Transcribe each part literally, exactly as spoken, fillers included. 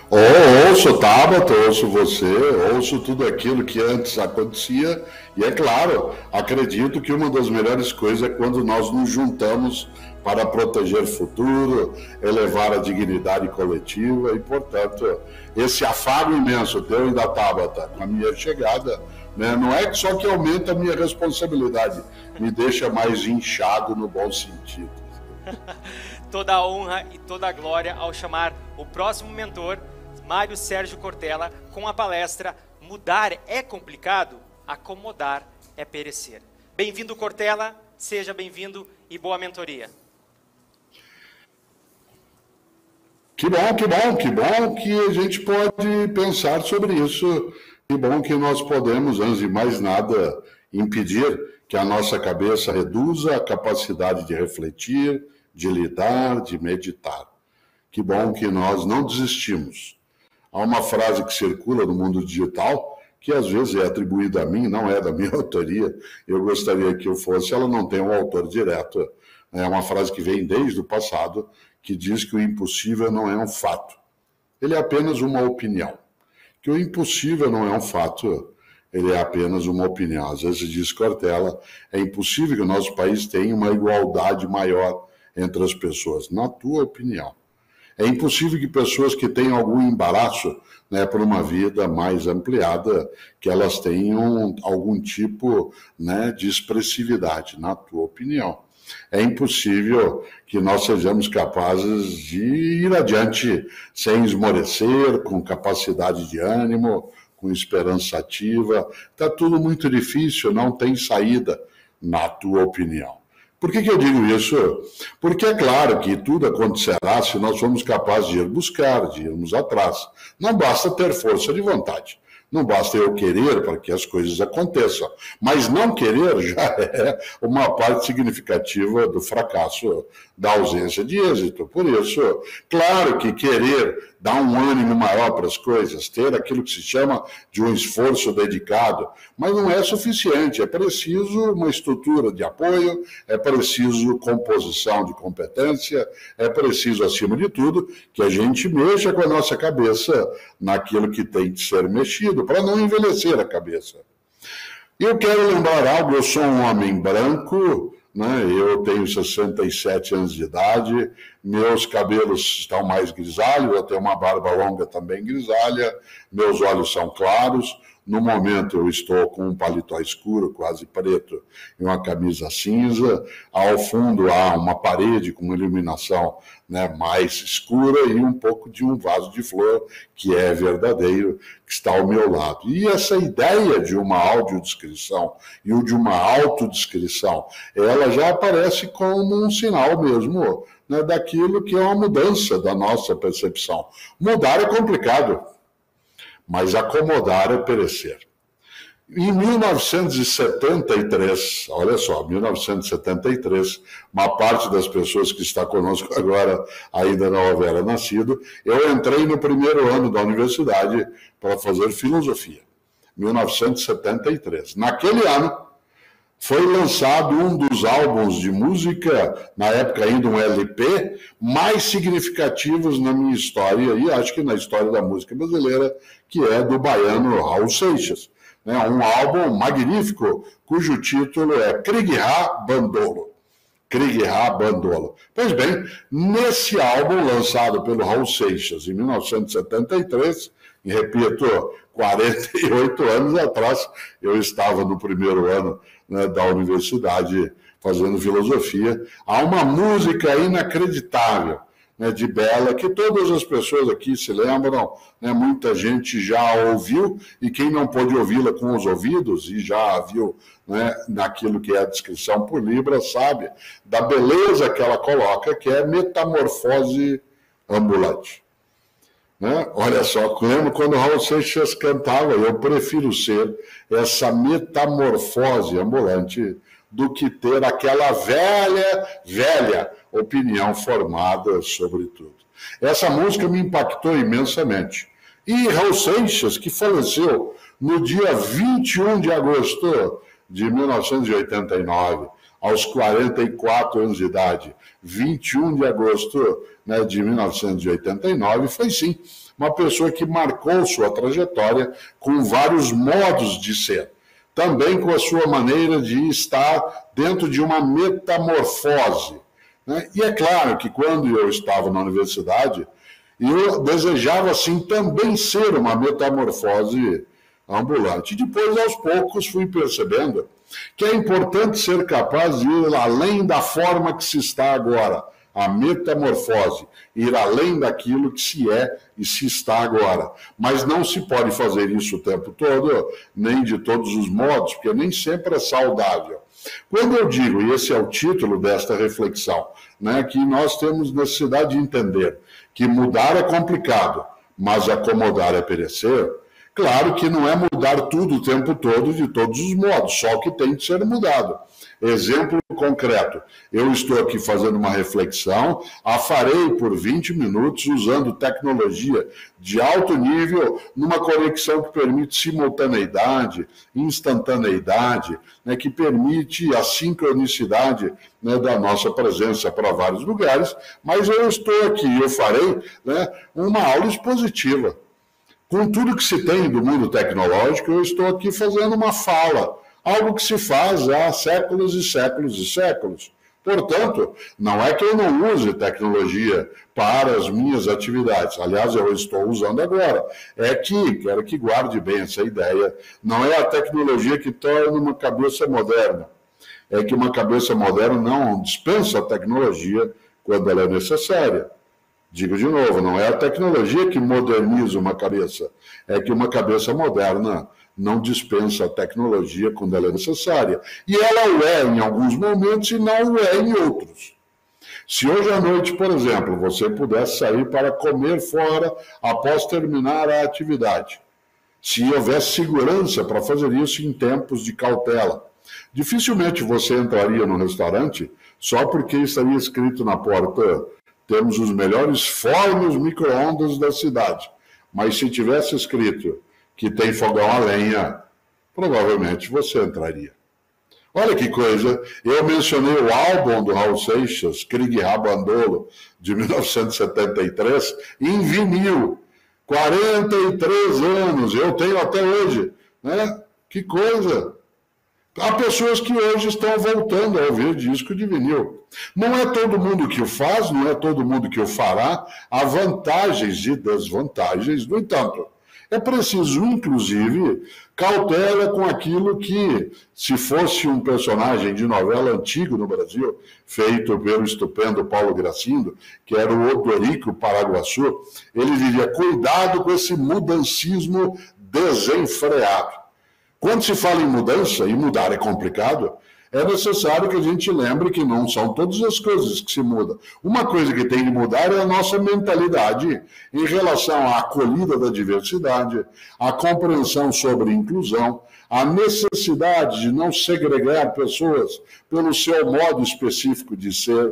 Ou ouço Tabata, ouço você, ouço tudo aquilo que antes acontecia, e é claro, acredito que uma das melhores coisas é quando nós nos juntamos para proteger o futuro, elevar a dignidade coletiva, e portanto, esse afago imenso teu e da Tabata com a minha chegada, né, não é só que aumenta a minha responsabilidade, me deixa mais inchado no bom sentido. Toda a honra e toda a glória ao chamar o próximo mentor, Mário Sérgio Cortella, com a palestra Mudar é complicado, acomodar é perecer. Bem-vindo, Cortella, seja bem-vindo e boa mentoria. Que bom, que bom, que bom que a gente pode pensar sobre isso. Que bom que nós podemos, antes de mais nada, impedir que a nossa cabeça reduza a capacidade de refletir, de lidar, de meditar. Que bom que nós não desistimos. Há uma frase que circula no mundo digital, que às vezes é atribuída a mim, não é da minha autoria, eu gostaria que eu fosse, ela não tem um autor direto. É uma frase que vem desde o passado, que diz que o impossível não é um fato. Ele é apenas uma opinião. Que o impossível não é um fato, ele é apenas uma opinião. Às vezes diz Cortella, é impossível que o nosso país tenha uma igualdade maior entre as pessoas, na tua opinião. É impossível que pessoas que tenham algum embaraço, né, por uma vida mais ampliada, que elas tenham algum tipo, né, de expressividade, na tua opinião. É impossível que nós sejamos capazes de ir adiante sem esmorecer, com capacidade de ânimo, com esperança ativa. Está tudo muito difícil, não tem saída, na tua opinião. Por que que eu digo isso? Porque é claro que tudo acontecerá se nós formos capazes de ir buscar, de irmos atrás. Não basta ter força de vontade. Não basta eu querer para que as coisas aconteçam. Mas não querer já é uma parte significativa do fracasso, da ausência de êxito. Por isso, claro que querer dá um ânimo maior para as coisas, ter aquilo que se chama de um esforço dedicado, mas não é suficiente. É preciso uma estrutura de apoio, é preciso composição de competência, é preciso, acima de tudo, que a gente mexa com a nossa cabeça naquilo que tem de ser mexido, para não envelhecer a cabeça. Eu quero lembrar algo, eu sou um homem branco, né? Eu tenho sessenta e sete anos de idade, meus cabelos estão mais grisalhos, eu tenho uma barba longa também grisalha, meus olhos são claros, no momento eu estou com um paletó escuro, quase preto, e uma camisa cinza, ao fundo há uma parede com uma iluminação, né, mais escura e um pouco de um vaso de flor, que é verdadeiro, que está ao meu lado. E essa ideia de uma audiodescrição e o de uma autodescrição, ela já aparece como um sinal mesmo, né, daquilo que é uma mudança da nossa percepção. Mudar é complicado, mas acomodar é perecer. Em mil novecentos e setenta e três, olha só, mil novecentos e setenta e três, uma parte das pessoas que está conosco agora ainda não houvera nascido, eu entrei no primeiro ano da universidade para fazer filosofia, mil novecentos e setenta e três. Naquele ano, foi lançado um dos álbuns de música, na época ainda um L P, mais significativos na minha história, e acho que na história da música brasileira, que é do baiano Raul Seixas. Né? Um álbum magnífico, cujo título é Krieg-Ha Bandolo. Krieg-Ha Bandolo. Pois bem, nesse álbum lançado pelo Raul Seixas em mil novecentos e setenta e três, e repito, quarenta e oito anos atrás, eu estava no primeiro ano, né, da universidade fazendo filosofia, há uma música inacreditável, né, de Bela, que todas as pessoas aqui se lembram, né, muita gente já ouviu, e quem não pôde ouvi-la com os ouvidos, e já a viu, né, naquilo que é a descrição por Libra, sabe da beleza que ela coloca, que é metamorfose ambulante. Né? Olha só, lembro quando o Raul Seixas cantava, eu prefiro ser essa metamorfose ambulante do que ter aquela velha, velha opinião formada sobre tudo. Essa música me impactou imensamente. E Raul Seixas, que faleceu no dia vinte e um de agosto de mil novecentos e oitenta e nove, aos quarenta e quatro anos de idade, vinte e um de agosto, né, de mil novecentos e oitenta e nove, foi sim uma pessoa que marcou sua trajetória com vários modos de ser, também com a sua maneira de estar dentro de uma metamorfose, né? E é claro que quando eu estava na universidade, eu desejava, assim, também ser uma metamorfose ambulante. Depois, aos poucos, fui percebendo que é importante ser capaz de ir além da forma que se está agora, a metamorfose, ir além daquilo que se é e se está agora. Mas não se pode fazer isso o tempo todo, nem de todos os modos, porque nem sempre é saudável. Quando eu digo, e esse é o título desta reflexão, né, que nós temos necessidade de entender que mudar é complicado, mas acomodar é perecer, claro que não é mudar tudo o tempo todo, de todos os modos, só o que tem de ser mudado. Exemplo concreto, eu estou aqui fazendo uma reflexão, a farei por vinte minutos usando tecnologia de alto nível, numa conexão que permite simultaneidade, instantaneidade, né, que permite a sincronicidade, né, da nossa presença para vários lugares, mas eu estou aqui, eu farei, né, uma aula expositiva. Com tudo que se tem do mundo tecnológico, eu estou aqui fazendo uma fala, algo que se faz há séculos e séculos e séculos. Portanto, não é que eu não use tecnologia para as minhas atividades. Aliás, eu estou usando agora. É que, quero que guarde bem essa ideia, não é a tecnologia que torna uma cabeça moderna. É que uma cabeça moderna não dispensa a tecnologia quando ela é necessária. Digo de novo, não é a tecnologia que moderniza uma cabeça, é que uma cabeça moderna não dispensa a tecnologia quando ela é necessária. E ela o é em alguns momentos e não o é em outros. Se hoje à noite, por exemplo, você pudesse sair para comer fora após terminar a atividade, se houvesse segurança para fazer isso em tempos de cautela, dificilmente você entraria no restaurante só porque estaria escrito na porta: temos os melhores fornos micro-ondas da cidade. Mas se tivesse escrito que tem fogão a lenha, provavelmente você entraria. Olha que coisa, eu mencionei o álbum do Raul Seixas, Krieg Rabandolo, de mil novecentos e setenta e três, em vinil. quarenta e três anos, eu tenho até hoje, né? Que coisa! Há pessoas que hoje estão voltando a ouvir disco de vinil. Não é todo mundo que o faz, não é todo mundo que o fará. Há vantagens e desvantagens. No entanto, é preciso, inclusive, cautela com aquilo que, se fosse um personagem de novela antigo no Brasil, feito pelo estupendo Paulo Gracindo, que era o Odorico Paraguaçu, ele diria: cuidado com esse mudancismo desenfreado. Quando se fala em mudança, e mudar é complicado, é necessário que a gente lembre que não são todas as coisas que se mudam. Uma coisa que tem de mudar é a nossa mentalidade em relação à acolhida da diversidade, à compreensão sobre inclusão, a necessidade de não segregar pessoas pelo seu modo específico de ser.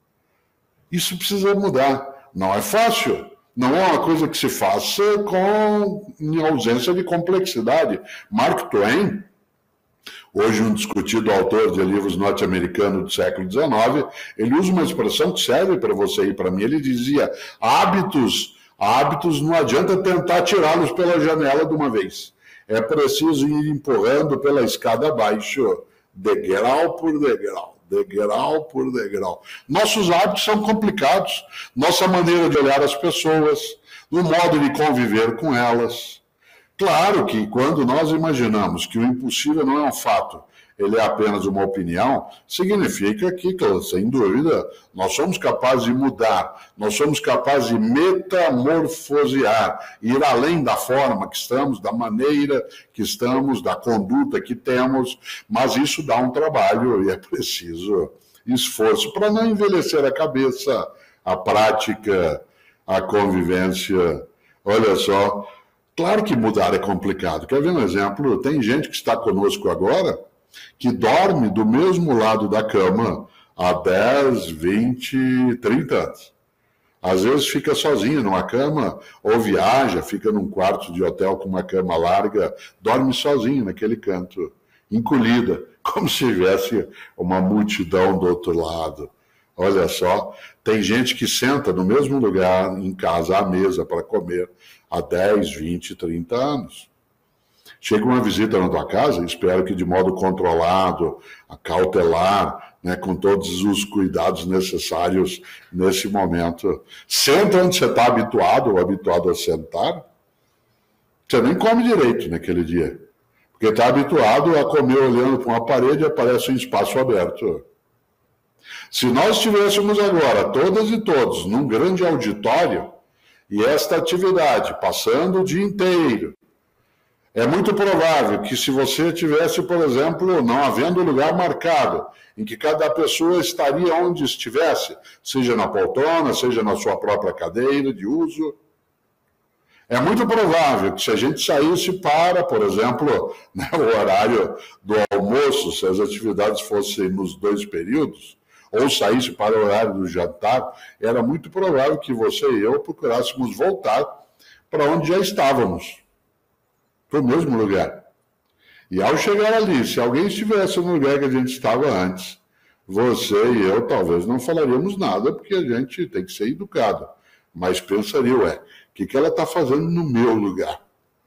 Isso precisa mudar. Não é fácil. Não é uma coisa que se faça com, em ausência de complexidade. Mark Twain, hoje um discutido autor de livros norte-americano do século dezenove, ele usa uma expressão que serve para você e para mim. Ele dizia: hábitos, hábitos não adianta tentar tirá-los pela janela de uma vez. É preciso ir empurrando pela escada abaixo, degrau por degrau. Degrau por degrau. Nossos hábitos são complicados. Nossa maneira de olhar as pessoas, o modo de conviver com elas. Claro que quando nós imaginamos que o impossível não é um fato, ele é apenas uma opinião, significa que, sem dúvida, nós somos capazes de mudar, nós somos capazes de metamorfosear, ir além da forma que estamos, da maneira que estamos, da conduta que temos, mas isso dá um trabalho e é preciso esforço para não envelhecer a cabeça, a prática, a convivência. Olha só, claro que mudar é complicado. Quer ver um exemplo? Tem gente que está conosco agora que dorme do mesmo lado da cama há dez, vinte, trinta anos. Às vezes fica sozinho numa cama, ou viaja, fica num quarto de hotel com uma cama larga, dorme sozinho naquele canto, encolhida, como se tivesse uma multidão do outro lado. Olha só, tem gente que senta no mesmo lugar, em casa, à mesa, para comer, há dez, vinte, trinta anos. Chega uma visita na tua casa, espero que de modo controlado, cautelar, né, com todos os cuidados necessários nesse momento. Senta onde você está habituado ou habituado a sentar, você nem come direito naquele dia. Porque está habituado a comer olhando para uma parede e aparece um espaço aberto. Se nós estivéssemos agora, todas e todos, num grande auditório, e esta atividade passando o dia inteiro, é muito provável que se você tivesse, por exemplo, não havendo lugar marcado, em que cada pessoa estaria onde estivesse, seja na poltrona, seja na sua própria cadeira de uso, é muito provável que se a gente saísse para, por exemplo, né, o horário do almoço, se as atividades fossem nos dois períodos, ou saísse para o horário do jantar, era muito provável que você e eu procurássemos voltar para onde já estávamos, para o mesmo lugar. E ao chegar ali, se alguém estivesse no lugar que a gente estava antes, você e eu talvez não falaríamos nada, porque a gente tem que ser educado, mas pensaria, ué, o que, que ela está fazendo no meu lugar?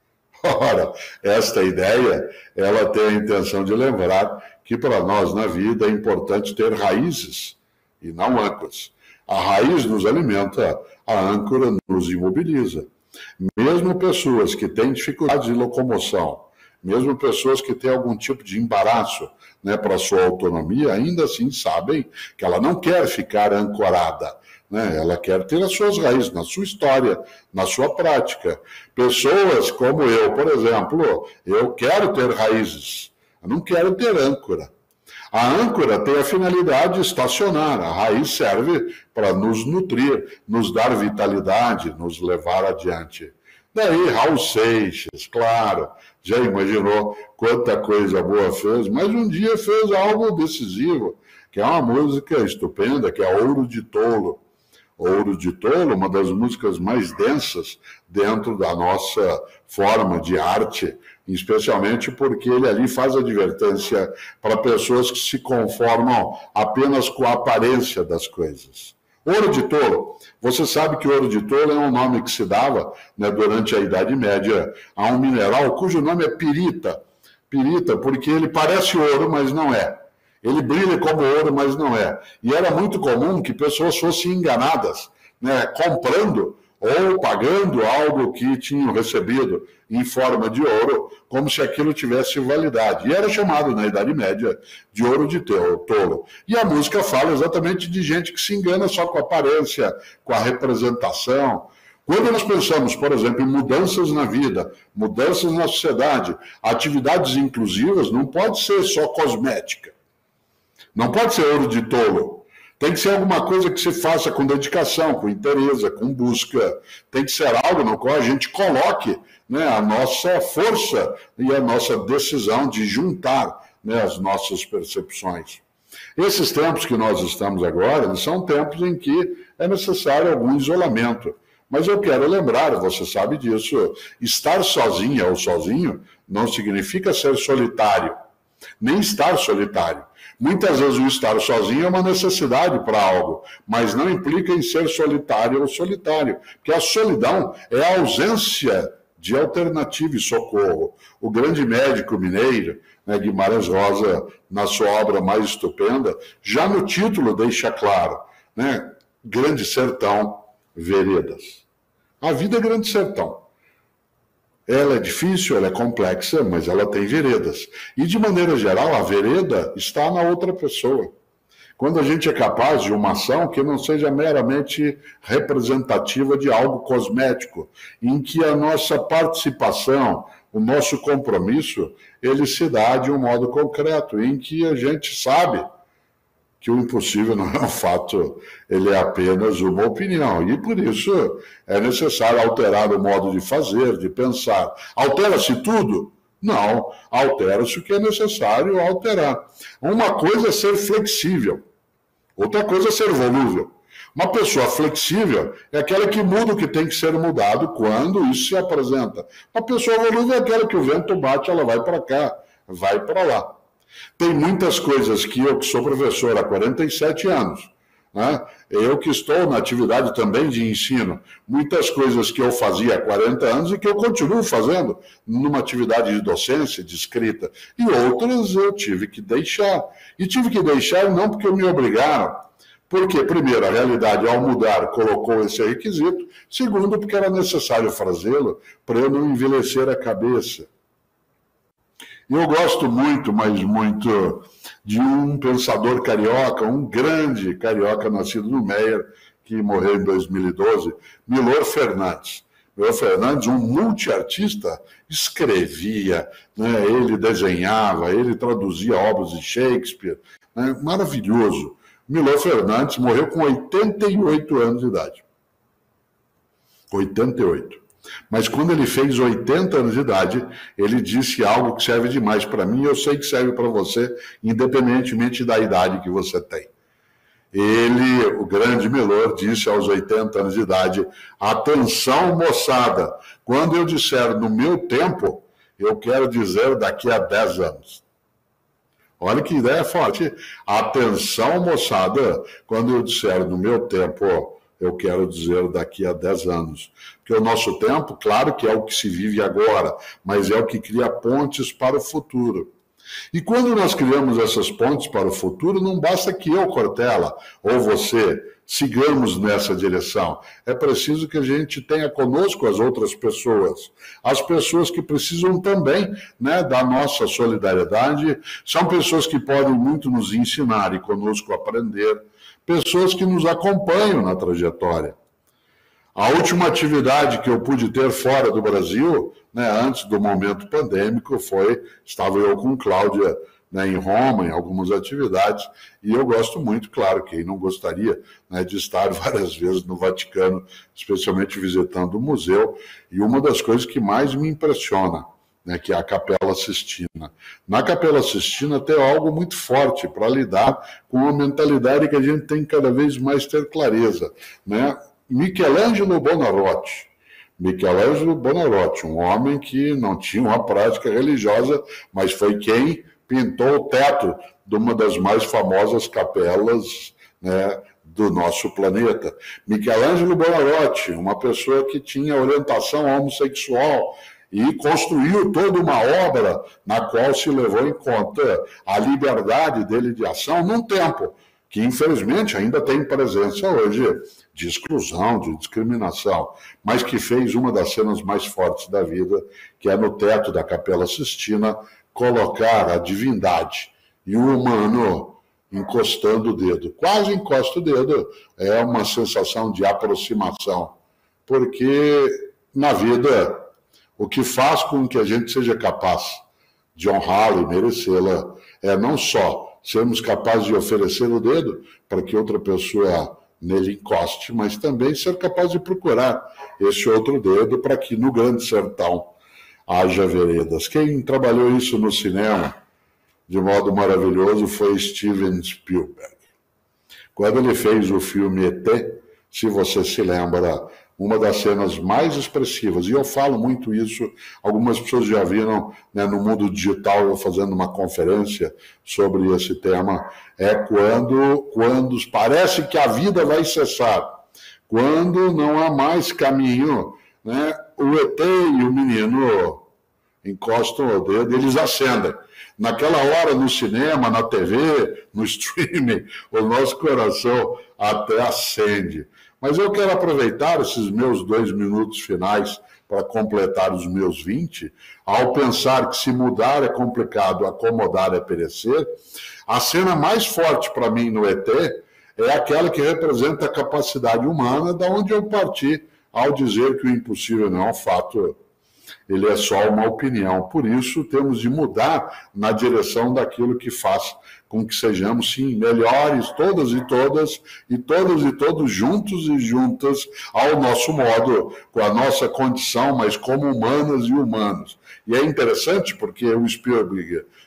Ora, esta ideia, ela tem a intenção de lembrar que para nós na vida é importante ter raízes e não âncoras. A raiz nos alimenta, a âncora nos imobiliza. Mesmo pessoas que têm dificuldade de locomoção, mesmo pessoas que têm algum tipo de embaraço, né, para a sua autonomia, ainda assim sabem que ela não quer ficar ancorada, né? Ela quer ter as suas raízes na sua história, na sua prática. Pessoas como eu, por exemplo, eu quero ter raízes, eu não quero ter âncora. A âncora tem a finalidade de estacionar, a raiz serve para nos nutrir, nos dar vitalidade, nos levar adiante. Daí Raul Seixas, claro, já imaginou quanta coisa boa fez, mas um dia fez algo decisivo, que é uma música estupenda, que é Ouro de Tolo. Ouro de Tolo, uma das músicas mais densas dentro da nossa forma de arte, especialmente porque ele ali faz advertência para pessoas que se conformam apenas com a aparência das coisas. Ouro de Tolo. Você sabe que ouro de tolo é um nome que se dava, né, durante a Idade Média a um mineral cujo nome é pirita. Pirita porque ele parece ouro, mas não é. Ele brilha como ouro, mas não é. E era muito comum que pessoas fossem enganadas, né, comprando ou pagando algo que tinham recebido em forma de ouro, como se aquilo tivesse validade. E era chamado, na Idade Média, de ouro de tolo. E a música fala exatamente de gente que se engana só com a aparência, com a representação. Quando nós pensamos, por exemplo, em mudanças na vida, mudanças na sociedade, atividades inclusivas, não pode ser só cosmética. Não pode ser ouro de tolo. Tem que ser alguma coisa que se faça com dedicação, com interesse, com busca. Tem que ser algo no qual a gente coloque, né, a nossa força e a nossa decisão de juntar, né, as nossas percepções. Esses tempos que nós estamos agora, eles são tempos em que é necessário algum isolamento. Mas eu quero lembrar, você sabe disso, estar sozinha ou sozinho não significa ser solitário, nem estar solitário. Muitas vezes o estar sozinho é uma necessidade para algo, mas não implica em ser solitário ou solitário, porque a solidão é a ausência de alternativa e socorro. O grande médico mineiro, né, Guimarães Rosa, na sua obra mais estupenda, já no título deixa claro, né, Grande Sertão, Veredas. A vida é Grande Sertão. Ela é difícil, ela é complexa, mas ela tem veredas. E, de maneira geral, a vereda está na outra pessoa. Quando a gente é capaz de uma ação que não seja meramente representativa de algo cosmético, em que a nossa participação, o nosso compromisso, ele se dá de um modo concreto, em que a gente sabe que o impossível não é um fato, ele é apenas uma opinião. E, por isso, é necessário alterar o modo de fazer, de pensar. Altera-se tudo? Não, altera-se o que é necessário alterar. Uma coisa é ser flexível, outra coisa é ser volúvel. Uma pessoa flexível é aquela que muda o que tem que ser mudado quando isso se apresenta. Uma pessoa volúvel é aquela que o vento bate, ela vai para cá, vai para lá. Tem muitas coisas que eu, que sou professor há quarenta e sete anos, né? Eu que estou na atividade também de ensino, muitas coisas que eu fazia há quarenta anos e que eu continuo fazendo numa atividade de docência, de escrita, e outras eu tive que deixar. E tive que deixar não porque me obrigaram, porque, primeiro, a realidade, ao mudar, colocou esse requisito, segundo, porque era necessário fazê-lo para eu não envelhecer a cabeça. Eu gosto muito, mas muito, de um pensador carioca, um grande carioca nascido no Meier, que morreu em dois mil e doze, Milor Fernandes. Milor Fernandes, um multiartista, escrevia, né, ele desenhava, ele traduzia obras de Shakespeare, né, maravilhoso. Milor Fernandes morreu com oitenta e oito anos de idade. oitenta e oito. Mas quando ele fez oitenta anos de idade, ele disse algo que serve demais para mim e eu sei que serve para você, independentemente da idade que você tem. Ele, o grande Milor, disse aos oitenta anos de idade: atenção, moçada, quando eu disser no meu tempo, eu quero dizer daqui a dez anos. Olha que ideia forte. Atenção, moçada, quando eu disser no meu tempo, eu quero dizer daqui a dez anos. Porque o nosso tempo, claro que é o que se vive agora, mas é o que cria pontes para o futuro. E quando nós criamos essas pontes para o futuro, não basta que eu, Cortella, ou você, sigamos nessa direção. É preciso que a gente tenha conosco as outras pessoas. As pessoas que precisam também, né, da nossa solidariedade, são pessoas que podem muito nos ensinar e conosco aprender, pessoas que nos acompanham na trajetória. A última atividade que eu pude ter fora do Brasil, né, antes do momento pandêmico, foi, estava eu com Cláudia, né, em Roma, em algumas atividades, e eu gosto muito, claro, quem não gostaria, né, de estar várias vezes no Vaticano, especialmente visitando o museu, e uma das coisas que mais me impressiona, né, que é a Capela Sistina. Na Capela Sistina tem algo muito forte para lidar com uma mentalidade que a gente tem que cada vez mais ter clareza, né? Michelangelo Buonarroti. Michelangelo Buonarroti, um homem que não tinha uma prática religiosa, mas foi quem pintou o teto de uma das mais famosas capelas, né, do nosso planeta. Michelangelo Buonarroti, uma pessoa que tinha orientação homossexual e construiu toda uma obra na qual se levou em conta a liberdade dele de ação num tempo que, infelizmente, ainda tem presença hoje de exclusão, de discriminação, mas que fez uma das cenas mais fortes da vida, que é no teto da Capela Sistina, colocar a divindade e o humano encostando o dedo. Quase encosta o dedo, é uma sensação de aproximação, porque na vida o que faz com que a gente seja capaz de honrá-la e merecê-la é não só sermos capazes de oferecer o dedo para que outra pessoa nele encoste, mas também ser capaz de procurar esse outro dedo para que no grande sertão haja veredas. Quem trabalhou isso no cinema de modo maravilhoso foi Steven Spielberg. Quando ele fez o filme E T, se você se lembra, uma das cenas mais expressivas, e eu falo muito isso, algumas pessoas já viram, né, no mundo digital, eu fazendo uma conferência sobre esse tema, é quando, quando parece que a vida vai cessar, quando não há mais caminho, né, o E T e o menino encostam o dedo, eles acendem. Naquela hora, no cinema, na T V, no streaming, o nosso coração até acende. Mas eu quero aproveitar esses meus dois minutos finais para completar os meus vinte, ao pensar que se mudar é complicado, acomodar é perecer. A cena mais forte para mim no E T é aquela que representa a capacidade humana, da onde eu parti ao dizer que o impossível não é um fato, ele é só uma opinião. Por isso, temos de mudar na direção daquilo que faz com que sejamos, sim, melhores, todas e todas, e todos e todos juntos e juntas, ao nosso modo, com a nossa condição, mas como humanas e humanos. E é interessante porque o Spielberg,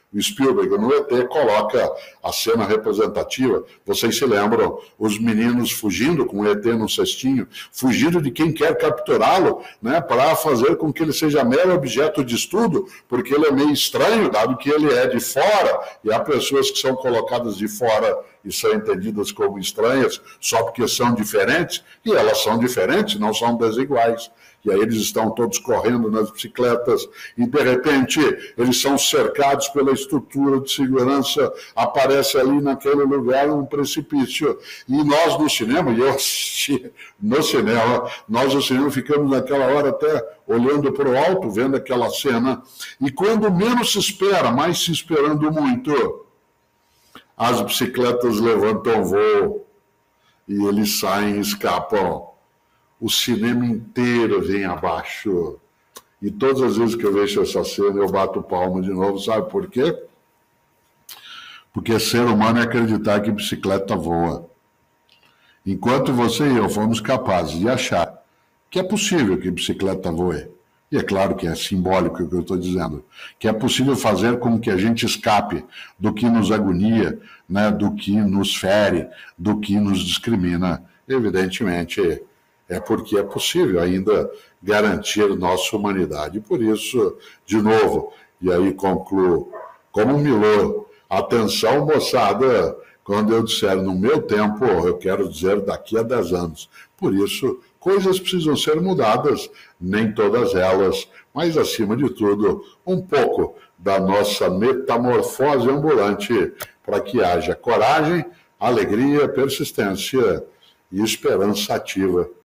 O Spielberg, no E T, coloca a cena representativa. Vocês se lembram, os meninos fugindo com o E T no cestinho, fugindo de quem quer capturá-lo, né, para fazer com que ele seja mero objeto de estudo, porque ele é meio estranho, dado que ele é de fora, e há pessoas que são colocadas de fora e são entendidas como estranhas só porque são diferentes, e elas são diferentes, não são desiguais. E aí eles estão todos correndo nas bicicletas e, de repente, eles são cercados pela estrutura de segurança, aparece ali naquele lugar um precipício. E nós no cinema, e eu assisti no cinema, nós no cinema ficamos naquela hora até olhando para o alto, vendo aquela cena, e quando menos se espera, mas se esperando muito, as bicicletas levantam voo e eles saem e escapam. O cinema inteiro vem abaixo. E todas as vezes que eu vejo essa cena, eu bato palma de novo. Sabe por quê? Porque ser humano é acreditar que bicicleta voa. Enquanto você e eu fomos capazes de achar que é possível que bicicleta voe, e é claro que é simbólico o que eu estou dizendo, que é possível fazer com que a gente escape do que nos agonia, né, do que nos fere, do que nos discrimina, evidentemente é porque é possível ainda garantir nossa humanidade. Por isso, de novo, e aí concluo, como um Milô, atenção, moçada, quando eu disser no meu tempo, eu quero dizer daqui a dez anos. Por isso, coisas precisam ser mudadas, nem todas elas, mas, acima de tudo, um pouco da nossa metamorfose ambulante, para que haja coragem, alegria, persistência e esperança ativa.